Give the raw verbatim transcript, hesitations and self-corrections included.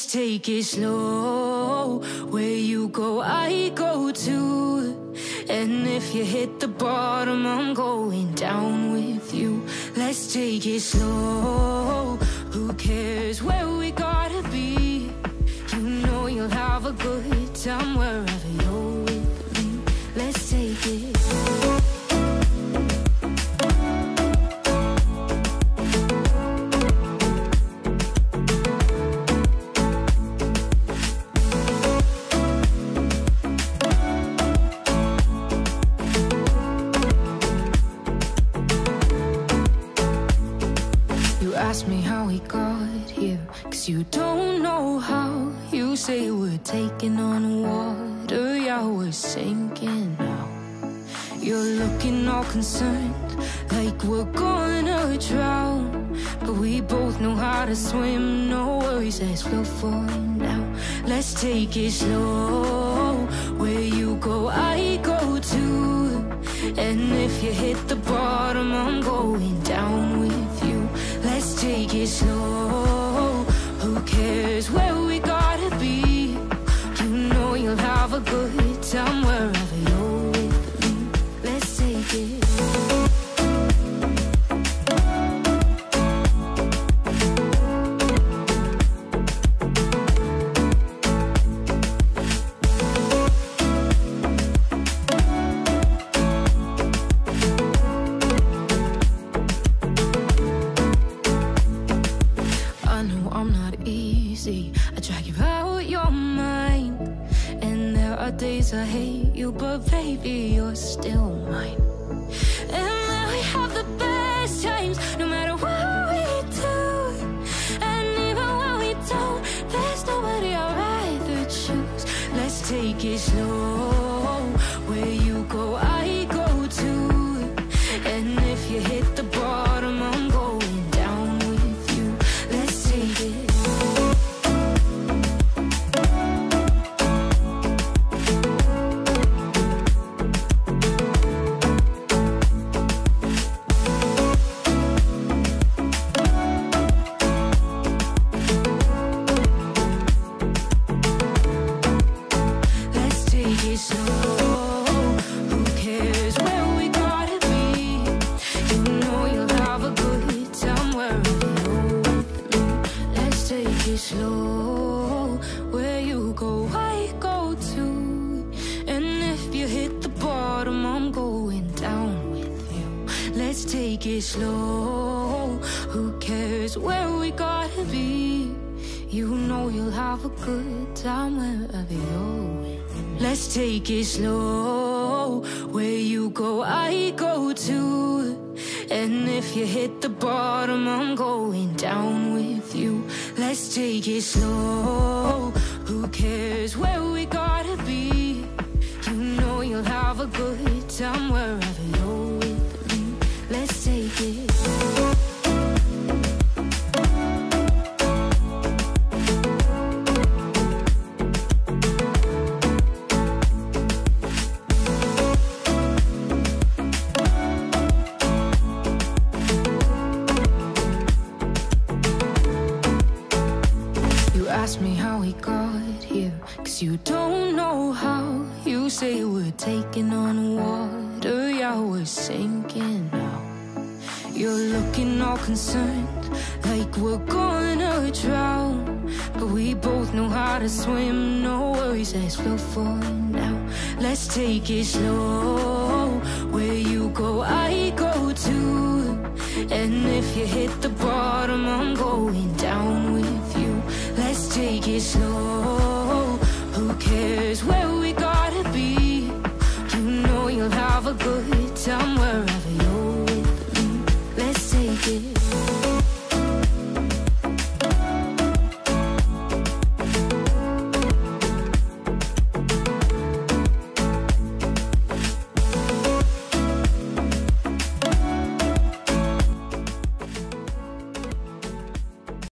Let's take it slow. Where you go, I go too. And if you hit the bottom, I'm going down with you. Let's take it slow. Who cares where we gotta be? You know you'll have a good time wherever you're with me. Let's take it. Ask me how we got here, cause you don't know how. You say we're taking on water, yeah, we're sinking now. You're looking all concerned, like we're gonna drown. But we both know how to swim, no worries, let's flow for now. Let's take it slow. Where you go, I go too. And if you hit the bottom, I'm going down with you. Let's take it slow. Who cares where we gotta be? You know you'll have a good time wherever you're with me. Let's take it. I drag you out your mind, and there are days I hate you, but baby, you're still mine. And now we have the best times, no matter what we do. And even when we don't, there's nobody I'd rather choose. Let's take it slow. Where you go, I go too. And if you hit the bottom, I'm going down with you. Let's take it. Slow, where you go, I go too. And if you hit the bottom, I'm going down with you. Let's take it slow. Who cares where we gotta be? You know you'll have a good time wherever you're with me. Let's take it slow. Where you go, I go too. And if you hit the bottom, I'm going down with you. Let's take it slow. Who cares where we gotta be? You know you'll have a good time wherever you're with me. Let's take it. Ask me how we got here, cause you don't know how. You say we're taking on water, yeah, we're sinking now. You're looking all concerned, like we're gonna drown. But we both know how to swim, no worries, let's flow for now. Let's take it slow. Where you go, I go too. And if you hit the bottom, I'm going